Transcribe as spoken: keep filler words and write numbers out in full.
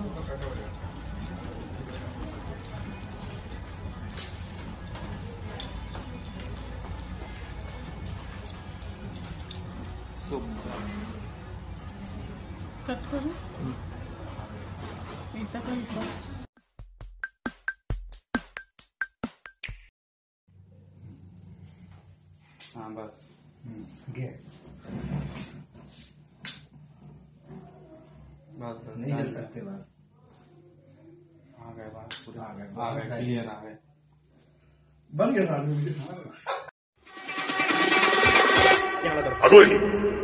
Cut करो इतना कम करो। हाँ बस बस नहीं चल सकते बात। आ गए बात पूरे आ गए आ गए क्लियर आ गए बन गया साथ में मुझे। अगोरी